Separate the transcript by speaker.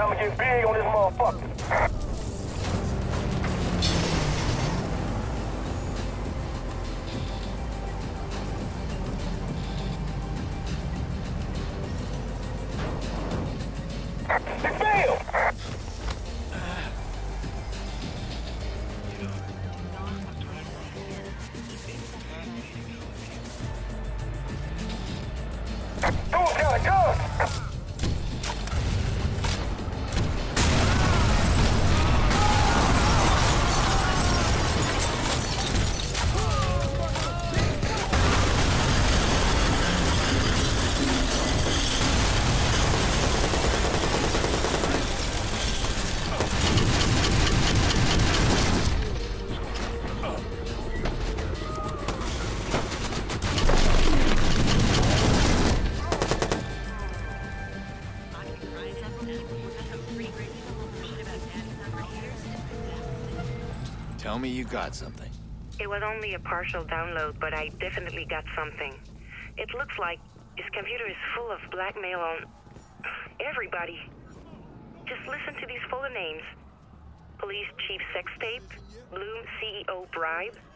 Speaker 1: time to get big on this motherfucker. It failed! Dude's got a gun!
Speaker 2: Tell me you got something.
Speaker 3: It was only a partial download, but I definitely got something. It looks like his computer is full of blackmail on everybody. Just listen to these fuller names. Police Chief Sex Tape, Bloom CEO Bribe,